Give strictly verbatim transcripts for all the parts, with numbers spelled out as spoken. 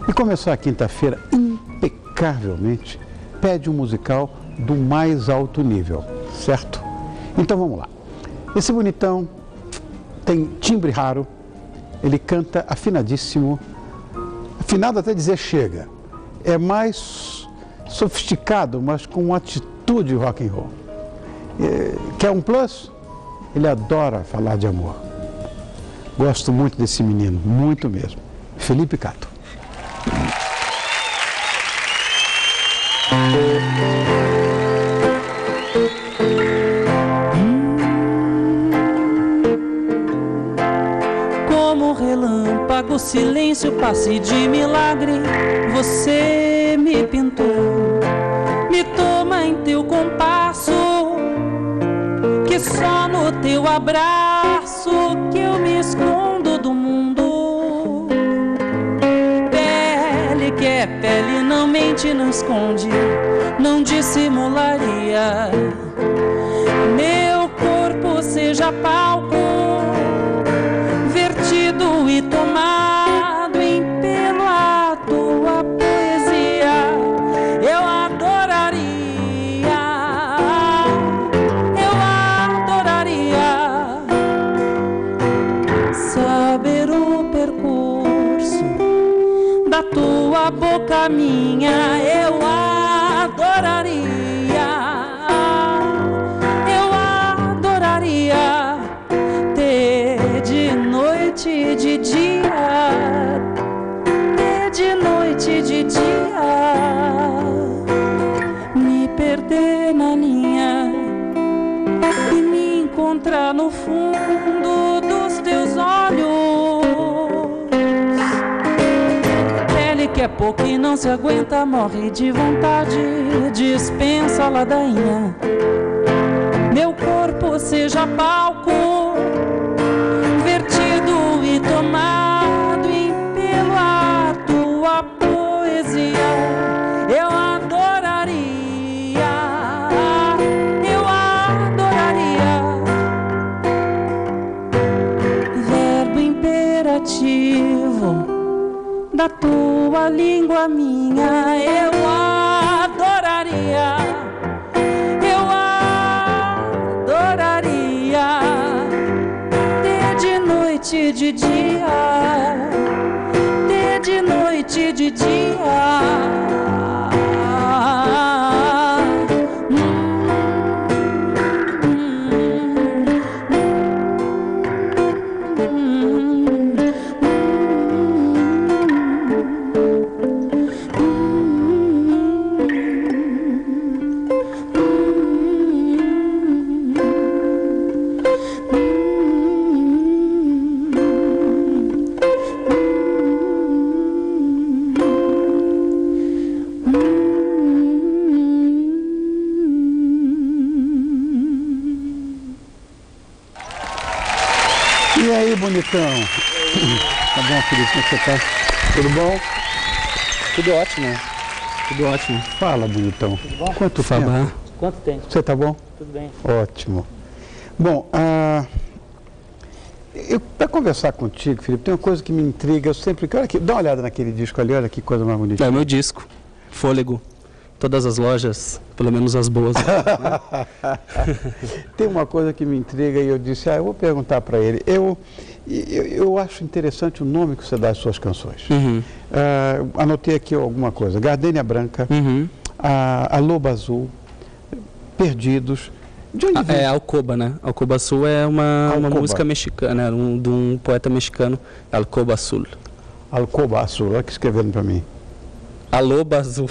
E começar a quinta-feira impecavelmente, pede um musical do mais alto nível, certo? Então vamos lá. Esse bonitão tem timbre raro, ele canta afinadíssimo, afinado até dizer chega. É mais sofisticado, mas com uma atitude rock and roll. É, quer um plus? Ele adora falar de amor. Gosto muito desse menino, muito mesmo. Felipe Cato. Como relâmpago, silêncio, passe de milagre, você me pintou, me toma em teu compasso, que só no teu abraço que eu me escondo do mundo. Pele que é pele, não mente, não esconde, não dissimularia. Meu corpo seja palco, vertido e tomado em pelo a tua poesia. Eu adoraria, eu adoraria saber o percurso da tua boca minha. Eu adoraria, eu adoraria ter de noite e de dia, ter de noite e de dia, me perder na linha e me encontrar no fundo dos teus olhos. Pele que é pouco e não se aguenta, morre de vontade, dispensa a ladainha. Meu corpo seja palco, vertido e tomado em pelo a tua poesia. Eu adoraria, eu adoraria verbo imperativo da tua língua minha. Eu adoraria, eu adoraria ter de noite e de dia, ter de noite e de dia. E aí, bonitão? Tá bom, Felipe? Como você tá? Tudo bom? Tudo ótimo, tudo ótimo. Fala, bonitão. Tudo bom? Quanto Fala. tempo? Quanto tempo? Você tá bom? Tudo bem. Ótimo. Bom, ah, para conversar contigo, Felipe, tem uma coisa que me intriga. Eu sempre... Olha aqui, dá uma olhada naquele disco ali, olha que coisa mais bonita. É o meu disco, Fôlego. Todas as lojas, pelo menos as boas. Né? Tem uma coisa que me intriga e eu disse, ah, eu vou perguntar para ele. Eu, eu, eu acho interessante o nome que você dá às suas canções. Uhum. Uh, anotei aqui alguma coisa. Gardênia Branca, Uhum. a, a Loba Azul, Perdidos. De onde Ah, vem? é Alcoba, né? Alcoba Azul é uma, uma Alcoba. música mexicana, um, de um poeta mexicano, Alcoba Azul. Alcoba Azul, olha que escrevendo para mim. A Loba Azul.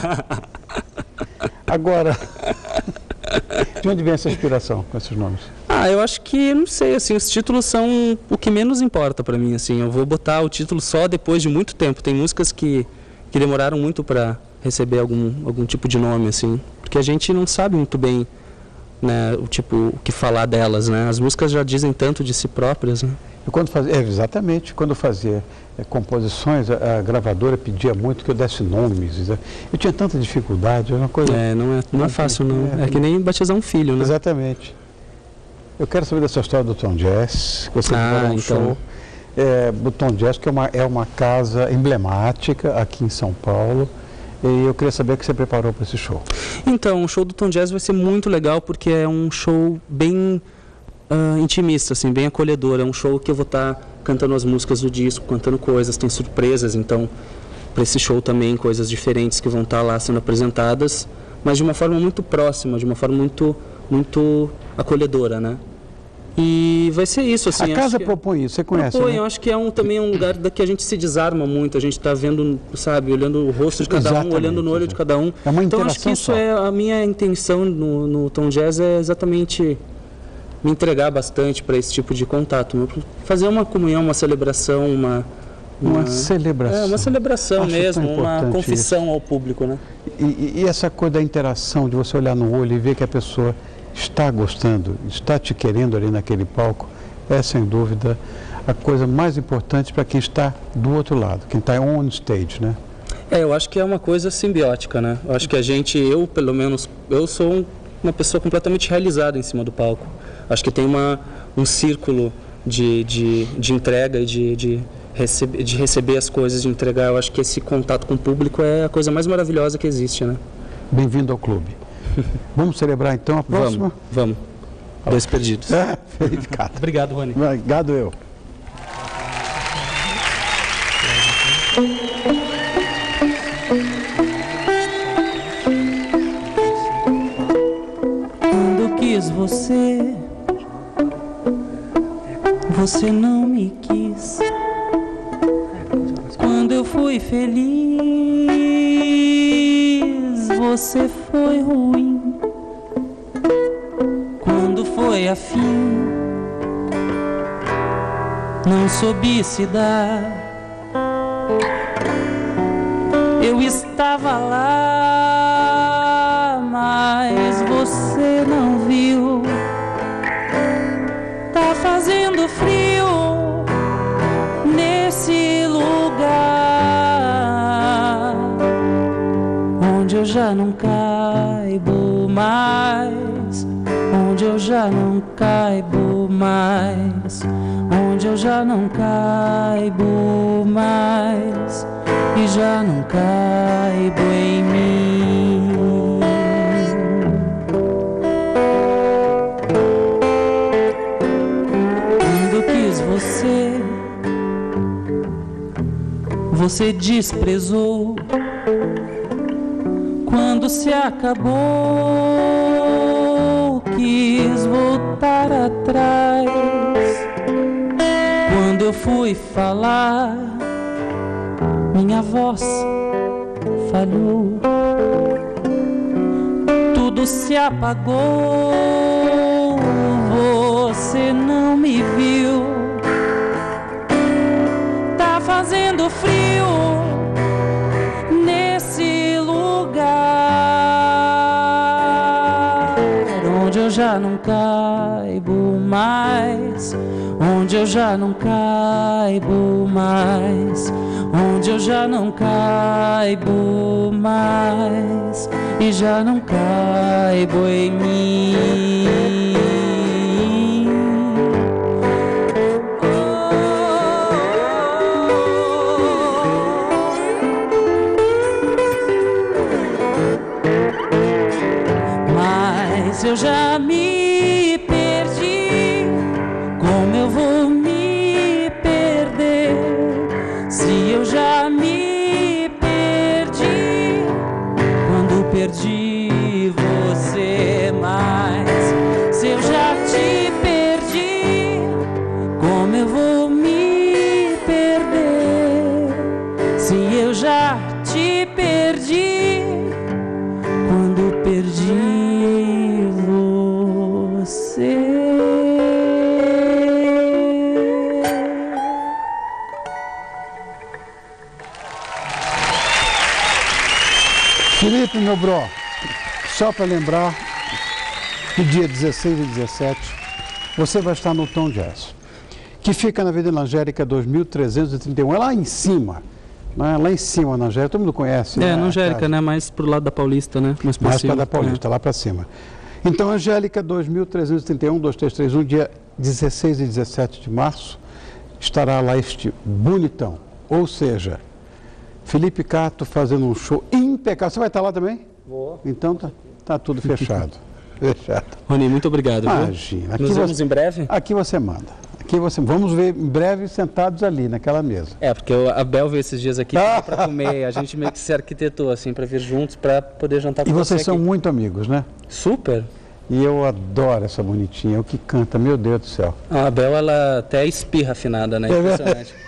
Agora, de onde vem essa inspiração com esses nomes? Ah, eu acho que, não sei, assim, os títulos são o que menos importa pra mim, assim. Eu vou botar o título só depois de muito tempo. Tem músicas que, que demoraram muito pra receber algum, algum tipo de nome, assim. Porque a gente não sabe muito bem, né, o tipo, o que falar delas, né? As músicas já dizem tanto de si próprias, né? Eu quando fazia, é, exatamente, quando eu fazia é, composições, a, a gravadora pedia muito que eu desse nomes. Eu tinha tanta dificuldade, é uma coisa... É, não é, não é fácil, não. É que nem batizar um filho, né? Exatamente. Eu quero saber dessa história do Tom Jazz, que você Ah, preparou um então. show. é, o Tom Jazz, que é uma, é uma casa emblemática aqui em São Paulo, e eu queria saber o que você preparou para esse show. Então, o show do Tom Jazz vai ser muito legal, porque é um show bem uh, intimista, assim, bem acolhedor. É um show que eu vou estar tá cantando as músicas do disco, cantando coisas, tem surpresas, então, para esse show também, coisas diferentes que vão estar tá lá sendo apresentadas, mas de uma forma muito próxima, de uma forma muito, muito acolhedora, né? E vai ser isso, assim. A casa que, propõe isso, você conhece, propõe, né? Eu acho que é um, também um lugar da que a gente se desarma muito, a gente está vendo, sabe, olhando o rosto de cada Exatamente, um, olhando no olho exatamente. de cada um. É uma então, interação acho que isso só. é a minha intenção no, no Tom Jazz, é exatamente me entregar bastante para esse tipo de contato, fazer uma comunhão, uma celebração, uma... Uma, uma celebração. É, uma celebração Acho mesmo, uma confissão isso. ao público, né? E, e, e essa coisa da interação, de você olhar no olho e ver que a pessoa está gostando, está te querendo ali naquele palco, é sem dúvida a coisa mais importante para quem está do outro lado, quem está on stage, né? É, eu acho que é uma coisa simbiótica, né? Eu acho que a gente, eu pelo menos, eu sou um, uma pessoa completamente realizada em cima do palco. Acho que tem uma, um círculo de, de, de entrega e de, de, recebe, de receber as coisas, de entregar. Eu acho que esse contato com o público é a coisa mais maravilhosa que existe, né? Bem-vindo ao clube. Vamos celebrar então a próxima? Vamos, vamos. Dois perdidos. É, verificado. Obrigado, Rony. Obrigado eu. Quando quis você, você não me quis. Quando eu fui feliz, você foi ruim. Quando foi afim, não soube se dar. Eu estava lá, mas você não viu. Tá fazendo frio nesse lugar onde eu já não caibo mais, onde eu já não caibo mais, onde eu já não caibo mais e já não caibo em mim. Quando quis você, você desprezou. Quando se acabou, quis voltar atrás. Quando eu fui falar, minha voz falhou. Tudo se apagou, você não me viu. Tá fazendo frio nesse lugar onde eu já não caibo mais, onde eu já não caibo mais, onde eu já não caibo mais e já não caibo em mim. Mas eu já me perdi, como eu vou me perder? Se eu já me perdi, quando perdi você, mas se eu já te perdi, como eu vou me perder? Se eu já te perdi, quando perdi você. Felipe, meu bro, só para lembrar, no dia dezesseis e dezessete, você vai estar no Tom Jazz, que fica na Avenida Angélica dois mil trezentos e trinta e um, é lá em cima, né? Lá em cima na Angélica, todo mundo conhece. É, né? na Angélica, né? Mais pro lado da Paulista, né? Mais para Mais cima. para da Paulista, É. lá para cima. Então, Angélica dois mil trezentos e trinta e um, dois três três um, dia dezesseis e dezessete de março, estará lá este bonitão. Ou seja, Felipe Cato fazendo um show impecável. Você vai estar lá também? Vou. Então tá, tá tudo fechado. Fechado. Rony, muito obrigado. Imagina. Aqui Nos você, vemos em breve? Aqui você manda. Aqui você, vamos ver em breve sentados ali, naquela mesa. É, porque eu, a Bel veio esses dias aqui para comer, a gente meio que se arquitetou assim para vir juntos para poder jantar com E você vocês são aqui. muito amigos, né? Super. E eu adoro essa bonitinha, o que canta, meu Deus do céu. A Bel, ela até espirra afinada, né? Impressionante.